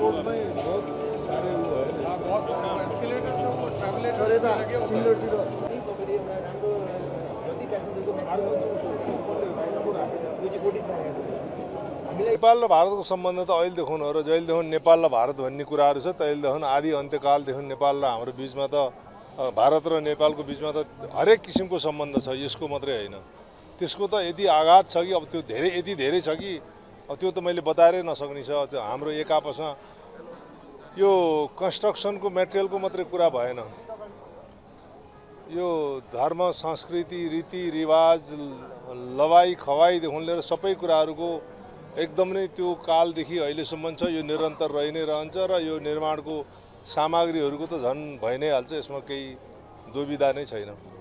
स्कोपमै बहुत साह्रै उ भयो एस्केलेटर छ ट्राभलर सर यता सिलगढीतिर तपाईले एउटा राम्रो जति प्यासेन्जरको नेपाल र भारतको सम्बन्ध त अहिले देखाउनु हो र जहिलेदेखि नेपाल र भारत भन्ने कुराहरू छ तहिलेदेखि आदि अन्त्यकालदेखि नेपाल र हाम्रो बिचमा त भारत र नेपालको बिचमा त हरेक किसिमको सम्बन्ध छ, यसको मात्रै होइन। त्यसको त यति आघात छ कि अब त्यो यति धेरै छ कि अब त्यो त मैले बताएरै नसक्ने छ। हाम्रो एक आपसमा यो कन्स्ट्रक्सनको मेटेरियलको मात्रै कुरा भएन, यो धर्म संस्कृति रीतिरिवाज लवाई खवाईदेखि लिएर सबै कुराहरूको एकदम नै त्यो कालदेखि अहिलेसम्म छ। यो निरन्तर रहि नै रहन्छ र यो निर्माणको सामग्रीहरूको त झन् भइ नै हाल्छ, यसमा केही दुविधा नै छैन।